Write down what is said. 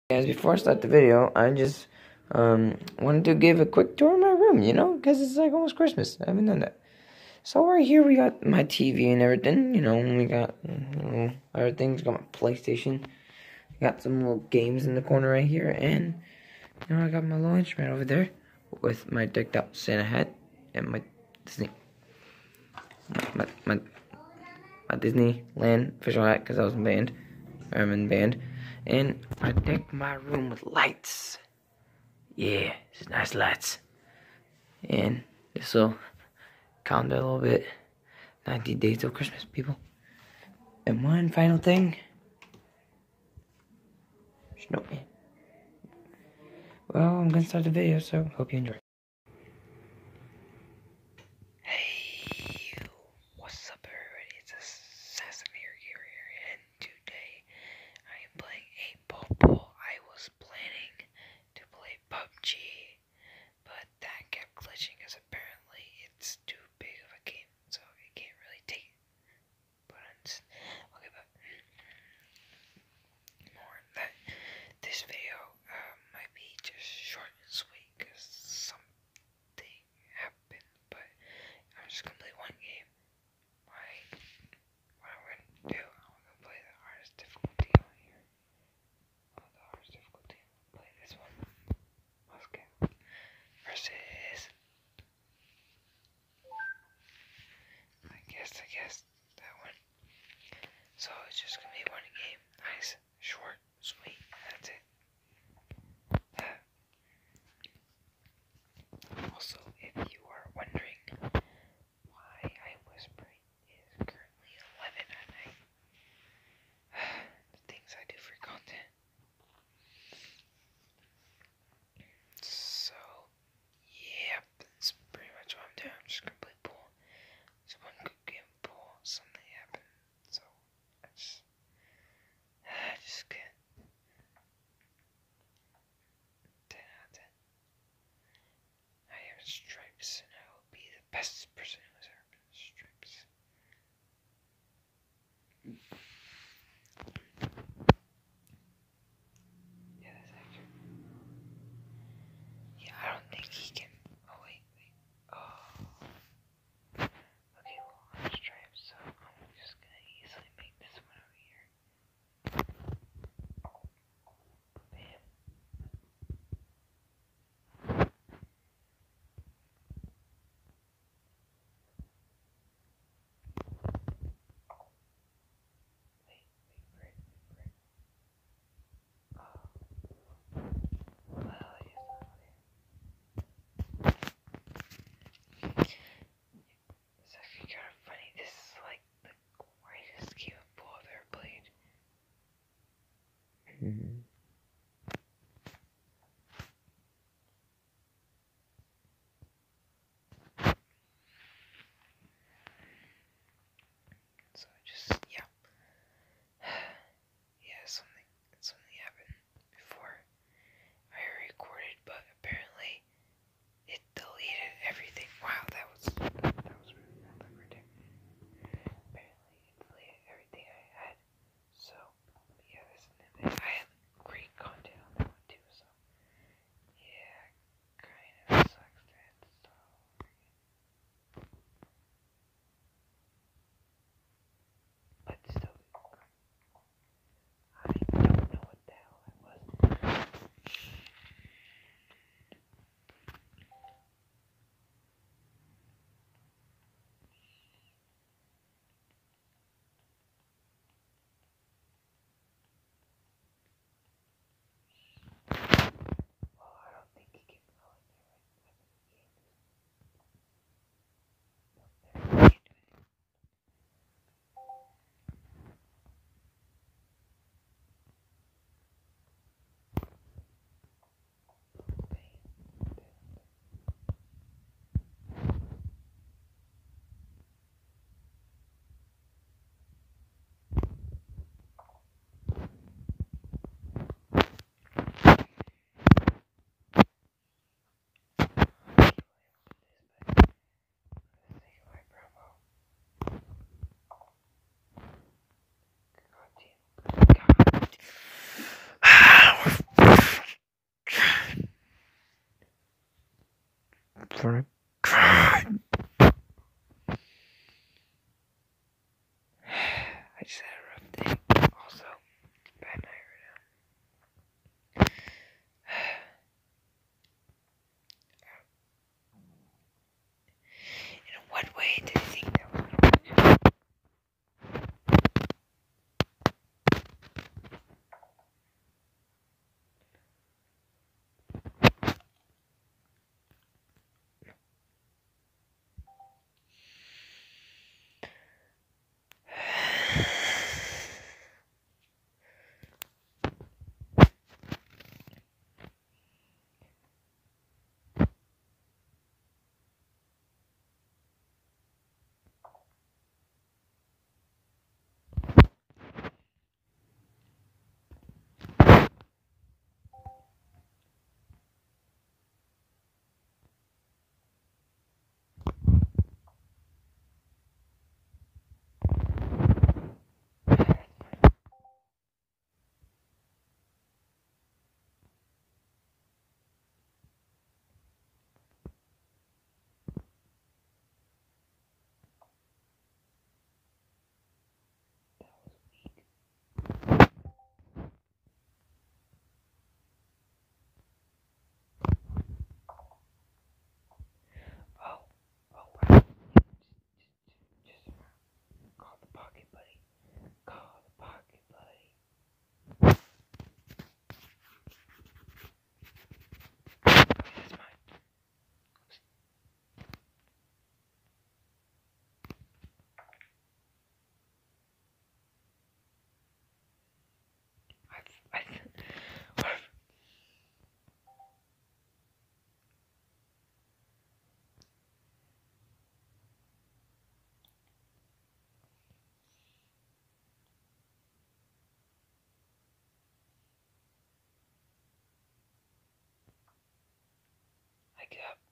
Guys, before I start the video, I just wanted to give a quick tour of my room, because it's like almost Christmas. I haven't done that. So right here we got my TV and everything, we got everything's got my PlayStation. Got some little games in the corner right here, and I got my little instrument over there with my decked out Santa hat and my Disney my Disneyland official hat because I was in band. I'm in band. And I decked my room with lights. Yeah, it's nice lights. And this will calm down a little bit. 90 days till Christmas, people. And one final thing. Snowman. Well, I'm gonna start the video, so hope you enjoy. Hey, what's up, everybody? It's Assassin here, and today I am playing 8 Ball. I was planning to play PUBG, but that kept glitching because apparently it's too big of a game, so it can't really take buttons. Okay, but more than that, this video might be just short and sweet because something happened, but I'm just gonna play one game. What I'm gonna do, I'm gonna play the hardest difficulty on here. The hardest difficulty. Play this one. Let's get for a crime. I just had a rough day. Also, bad night right now. In what way did you think that was gonna work? Wow. Just call the pocket buddy. Call the pocket buddy. That's mine. I get up.